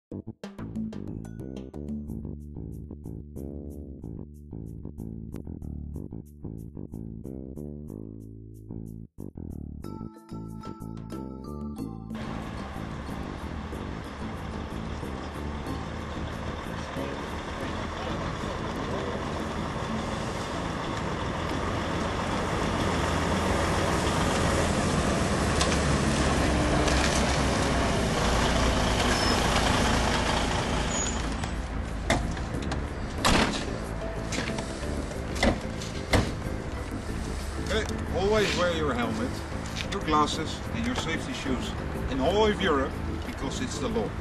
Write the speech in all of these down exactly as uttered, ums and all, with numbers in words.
Always wear your helmet, your glasses and your safety shoes in all of Europe, because it's the law.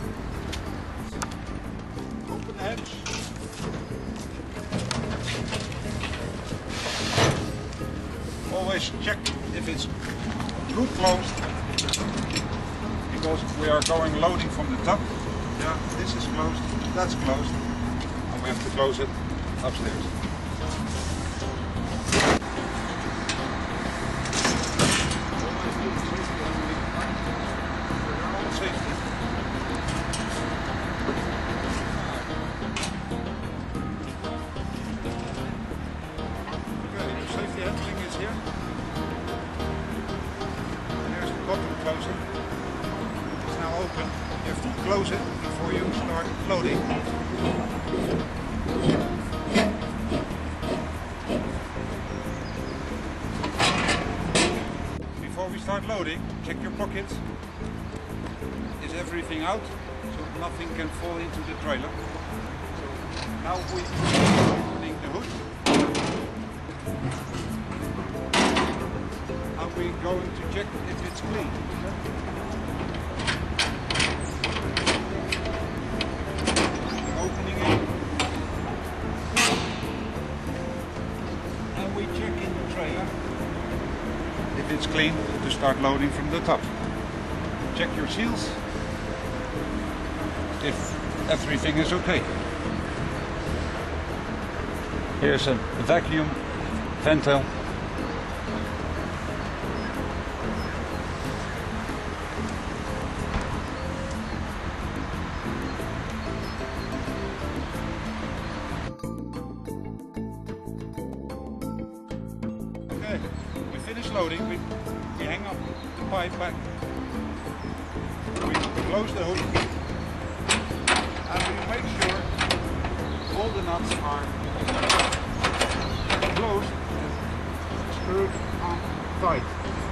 Open the hatch. Always check if it's good closed, because we are going loading from the top. Yeah, this is closed, that's closed, and we have to close it upstairs. Closer. It's now open. You have to close it before you start loading. Before we start loading, check your pockets. Is everything out? So nothing can fall into the trailer. So now we are opening the hood. Are we going to check if it's clean? Opening it. And we check in the trailer if it's clean to start loading from the top. Check your seals if everything is okay. Here's a vacuum ventil. Okay, we finish loading, we, we hang up the pipe back, we close the hood, and we make sure all the nuts are closed and screwed on tight.